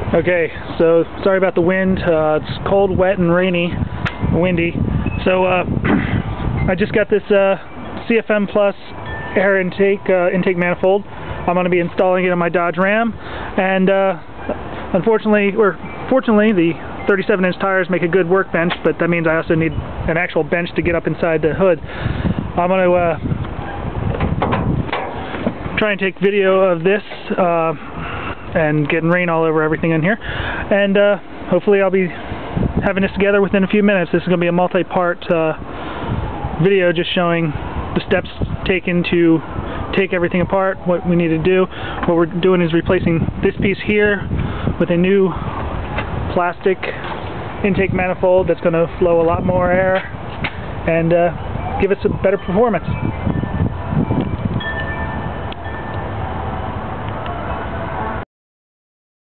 Okay, so sorry about the wind. It's cold, wet, and rainy, windy. So I just got this CFM Plus air intake manifold. I'm going to be installing it on my Dodge Ram, and fortunately, the 37-inch tires make a good workbench, but that means I also need an actual bench to get up inside the hood. I'm going to try and take video of this and getting rain all over everything in here, and hopefully I'll be having this together within a few minutes. This is going to be a multi-part video just showing the steps taken to take everything apart, what we need to do. What we're doing is replacing this piece here with a new plastic intake manifold that's going to flow a lot more air and give us a better performance.